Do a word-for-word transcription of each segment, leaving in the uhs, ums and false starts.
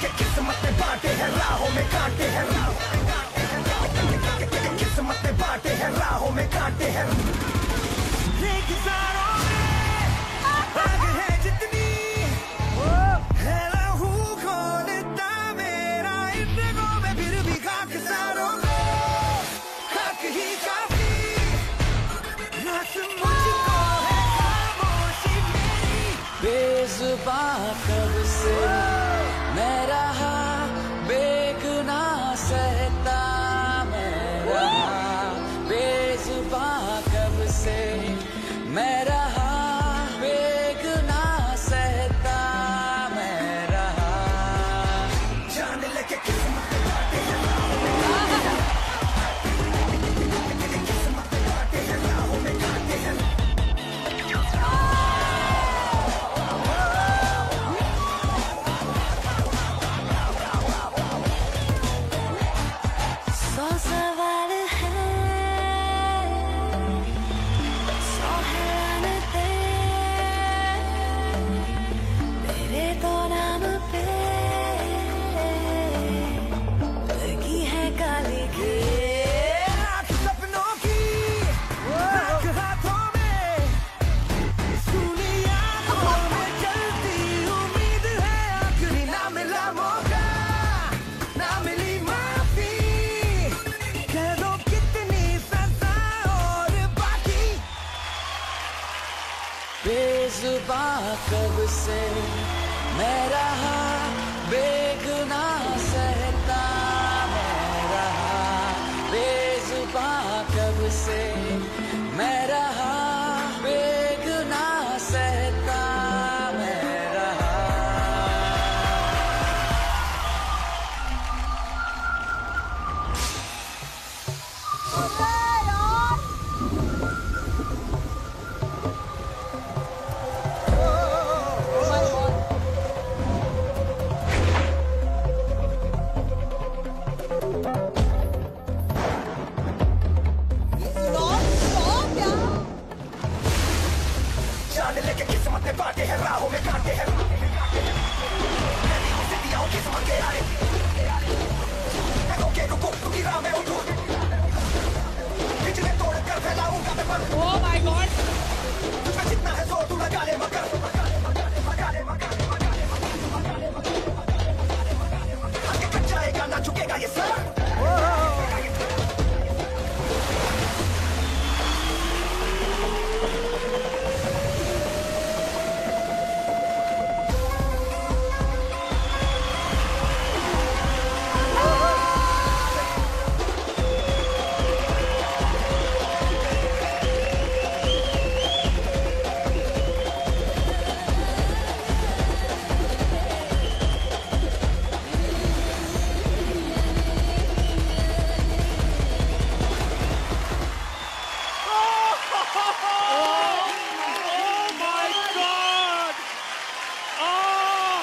लेके किस्मत में बांटे हैं राहों में कांटे हैं किस्मत में बांटे हैं राहों में कांटे हैं रेगिस्तानों में आग है जितनी है लहू खोलता मेरा इन रगों में फिर भी खाकसारों को खाक ही काफी रात मुझको है खामोशी मेरी बेजुबां कब से मैं रहा बेगुनाह सहता मैं रहा बेजुबां कब से मैं रहा बेगुनाह सहता मैं रहा जान लेके किस्मत में बांटे हैं राहों में किस्मत में बांटे हैं राहों में कांटे हैं सौ सवाल है सौ हैरानतें मेरे तो नाम पे लगी है काली रात सपनों की राख हाथों में सुनी आंखों में चलती उम्मीद है आखिरी ना मिला मौका ना मिली माफी कह दो कितनी सजा और बाकी बेजुबां कब से मैं रहा बेगुनाह सहता मैं रहा बेजुबां कब से मैं रहा बेगुनाह सहता मैं रहा जान लेके किस्मत में बांटे हैं राहों में कांटे हैं सिद्धियां किस्मत के आए रोके रुको रुकी राह में उठो बिजली तोड़ कर फैलाऊंगा मैं पर Oh my God! तुझमें जितना है जोर तू लगा ले मगर लगा ले मगर आगे कट जाएगा ना झुकेगा ये सर Oh my God! Oh!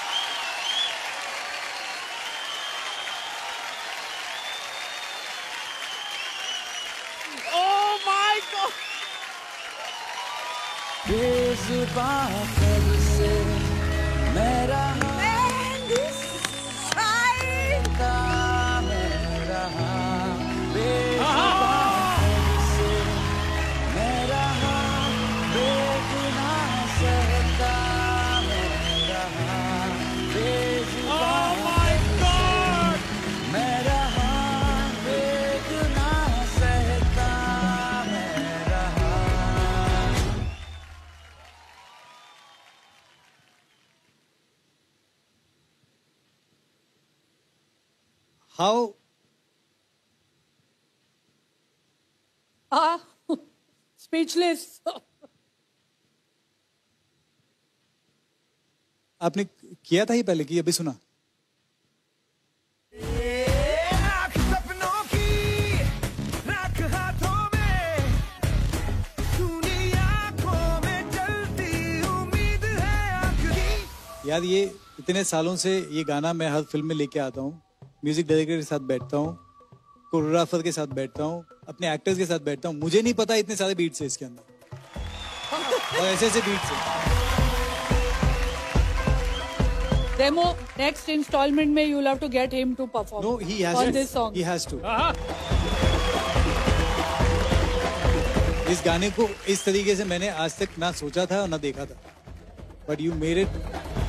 Oh my God! बेजुबां कब से मैं रहा सहता मैं रहा बेजुबां कब से मैं रहा बेगुनाह सहता मैं रहा बेजुबां Oh my God! मैं रहा बेगुनाह सहता मैं रहा How Ah, speechless. आपने किया था ये पहले कि अभी सुना? राख सपनों की राख हाथों में सुनी आंखों में जलती उम्मीद है आखिरी यार ये इतने सालों से ये गाना मैं हर फिल्म में लेके आता हूँ, म्यूजिक डायरेक्टर के साथ बैठता हूँ, कोरियोग्राफर के साथ बैठता हूँ, अपने एक्टर्स के साथ बैठता हूँ, मुझे नहीं पता इतने सारे बीट्स है इसके अंदर और ऐसे ऐसे बीट्स है। Remo, next installment में you'll have to get him to perform. No, he has on to. this song. He has to. Uh-huh. इस गाने को इस तरीके से मैंने आज तक ना सोचा था और ना देखा था. But you made it.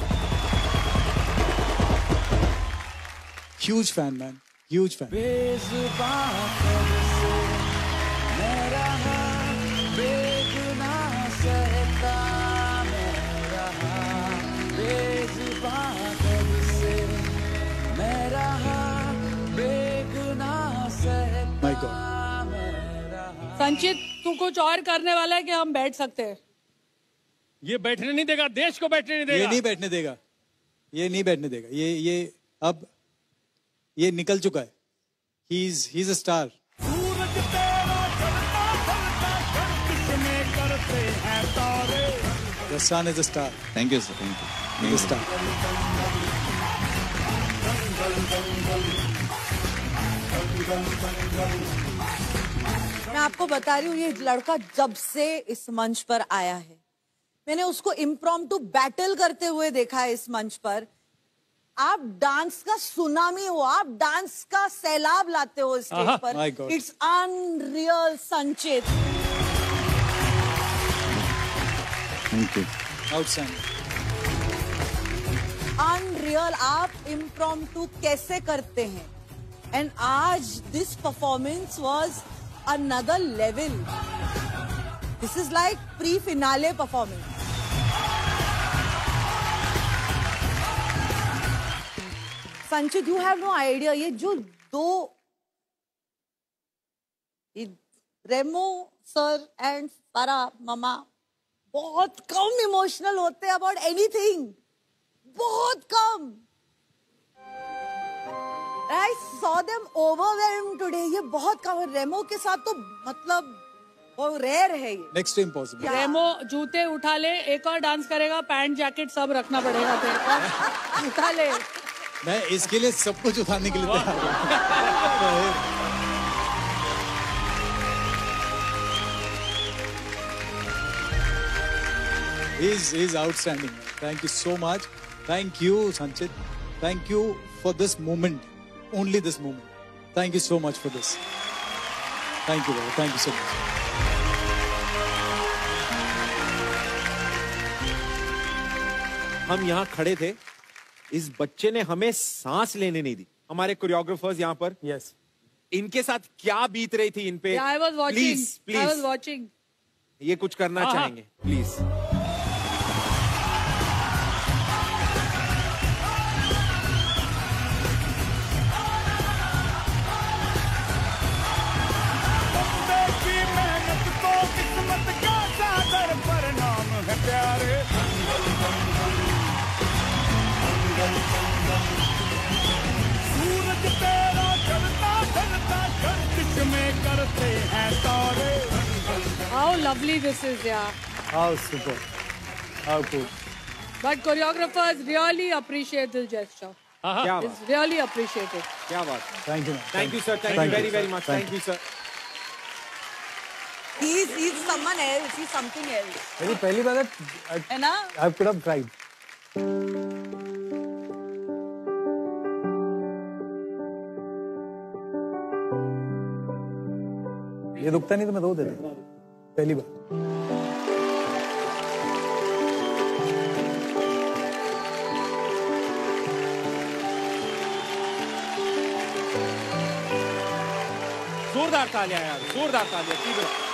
Huge fan, man. Huge fan. बेज़ुबां कब से मैं रहा, बेगुनाह सहता मैं रहा, बेज़ुबां कब से मैं रहा, बेगुनाह सहता My God. मैं रहा. संचित, तू कुछ और करने वाला है कि हम बैठ सकते हैं? ये बैठने नहीं देगा, देश को बैठने नहीं देगा. ये नहीं बैठने देगा. ये नहीं बैठने देगा. ये ये अब ये निकल चुका है. He's he's a star. सूरज तेरा चलता चलता गर्दिश में करते हैं तारे. The sun is a star. Thank you sir, thank you. He's a star. मैं आपको बता रही हूँ, ये लड़का जब से इस मंच पर आया है, मैंने उसको इम्प्रॉम्प्टू बैटल करते हुए देखा है इस मंच पर. आप डांस का सुनामी हो, आप डांस का सैलाब लाते हो स्टेज My पर. God. It's unreal Sanchit. Thank you. Outstanding. Unreal. आप इम्प्रॉम्प्टू कैसे करते हैं? एंड आज this performance was another level. This is like pre finale performance. Sanchit, you have no idea, ये जो दो रेमो सर एंड फारा मामा बहुत कम इमोशनल होते हैं अबाउट एनीथिंग. बहुत कम. I saw them overwhelmed today. ये बहुत कम. रेमो के साथ तो मतलब वो रेयर है ये. Next to impossible. रेमो, जूते उठा ले, एक और डांस करेगा, पैंट जैकेट सब रखना पड़ेगा तेरे को. उठा ले. मैं इसके लिए सब कुछ उठाने के लिए तैयार हूँ. He's he's outstanding. Thank you so much. Thank you, Sanchit. Thank you for this moment. Only this moment. Thank you so much for this. Thank you, brother. Thank you so much. हम यहाँ खड़े थे, इस बच्चे ने हमें सांस लेने नहीं दी. हमारे कोरियोग्राफर्स यहाँ पर, Yes. इनके साथ क्या बीत रही थी इन पे. Yeah, I was watching. Please I was please watching. ये कुछ करना हाँ, हाँ. चाहेंगे प्लीज. बंदे की मेहनत को किस्मत का सागर परिणाम है प्यारे. सूरज तेरा चलता चलता गर्दिश में करते हैं तारे. How lovely this is, yeah. How super. How cool. But choreographers really appreciate this gesture. क्या बात, It's really appreciated. क्या बात. Thank you, man. Thank you sir, thank you Thank you, very sir. Very much. Thank thank you sir. He's he's someone else. He's something else. मेरी पहली बार है ना? I could have cried. ये रुकता नहीं तो मैं रो देता. पहली बार. जोरदार तालियां यार, जोरदार तालियां. तीव्र